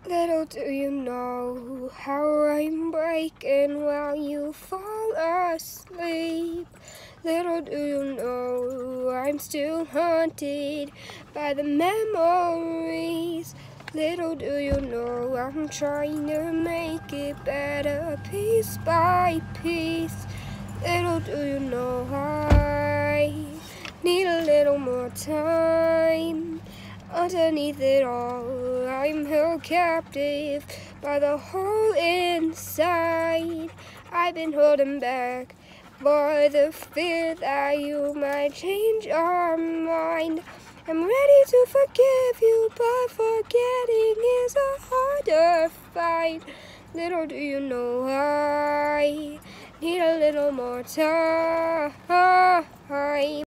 Little do you know how I'm breaking while you fall asleep. Little do you know I'm still haunted by the memories. Little do you know I'm trying to make it better piece by piece. Little do you know I need a little more time. Underneath it all, I'm held captive by the hole inside. I've been holding back for the fear that you might change your mind. I'm ready to forgive you, but forgetting is a harder fight. Little do you know I need a little more time.